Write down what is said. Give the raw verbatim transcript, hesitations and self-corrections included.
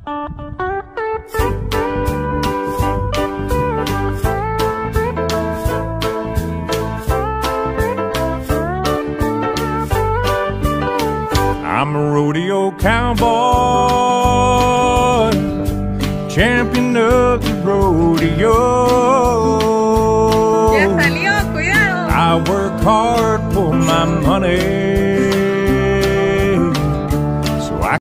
I'm a rodeo cowboy, champion of the rodeo. Ya salió, cuidado. I work hard for my money.